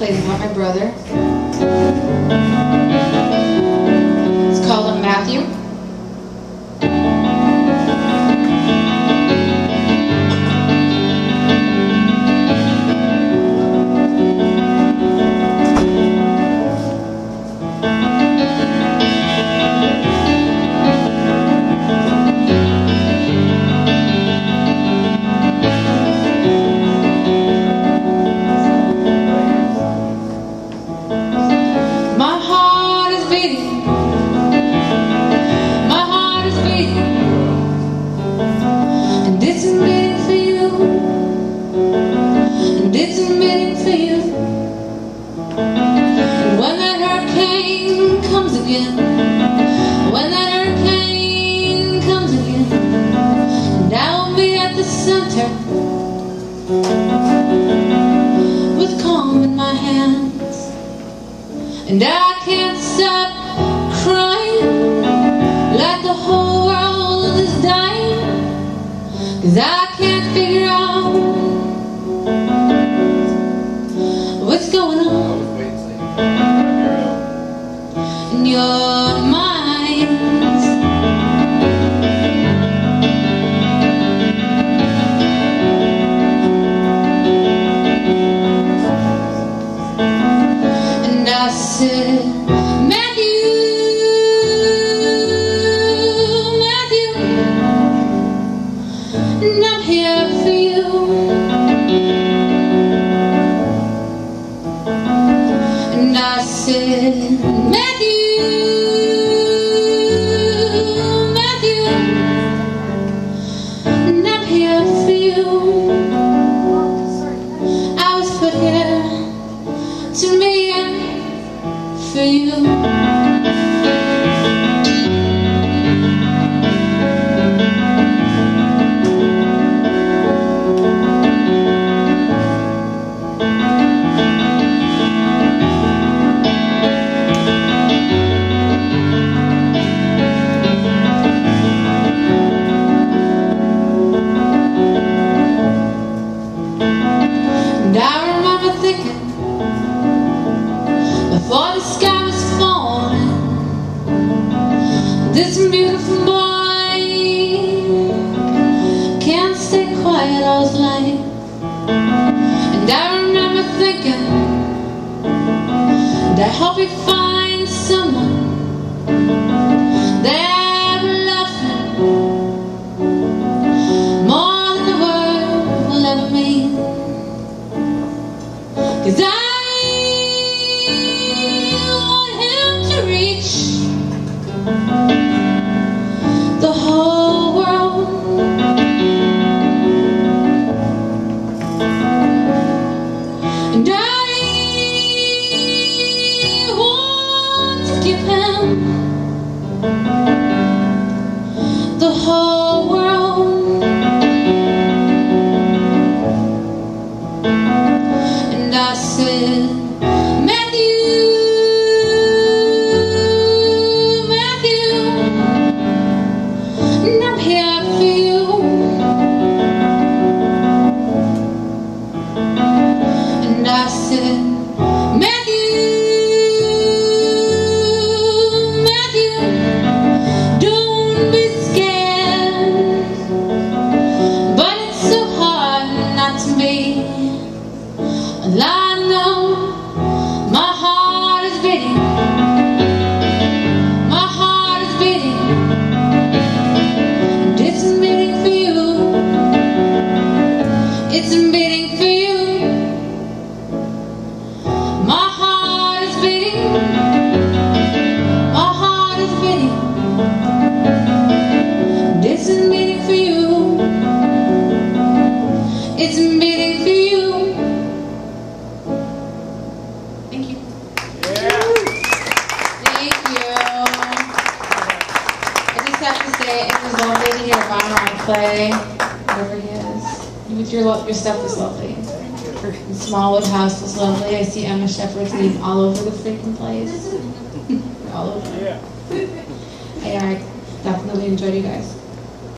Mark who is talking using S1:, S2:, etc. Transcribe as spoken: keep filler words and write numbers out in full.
S1: played about my brother. It's called Matthew. When that hurricane comes again, and I'll be at the center with calm in my hands, and I can't stop crying like the whole world is dying, 'cause I can't figure out what's going on in your minds. And I said, Matthew, Matthew, and I'm here for you. And I said, Matthew, to me and for you. And I remember thinking, before the sky was falling, this beautiful boy can't stay quiet all his life. And I remember thinking that I hope he finds someone that will love him more than the world will ever mean. 'Cause I reach the whole world, and I want to give him the whole world. And I said, I said, Matthew, Matthew, don't be scared, but it's so hard not to be. And I know my heart is beating, my heart is beating, and it's beating for you, it's beating for you. My heart is beating, my heart is beating, and it's beating for you, it's beating for you. Thank you.
S2: Yeah.
S1: Thank you. I just have to say, it was lovely to hear Bonner play, whatever he is. With your, your stuff was lovely. Smallwood House was lovely. I see Emma Shepherd's name all over the freaking place. All over.
S2: Yeah.
S1: Hey, I definitely enjoyed you guys.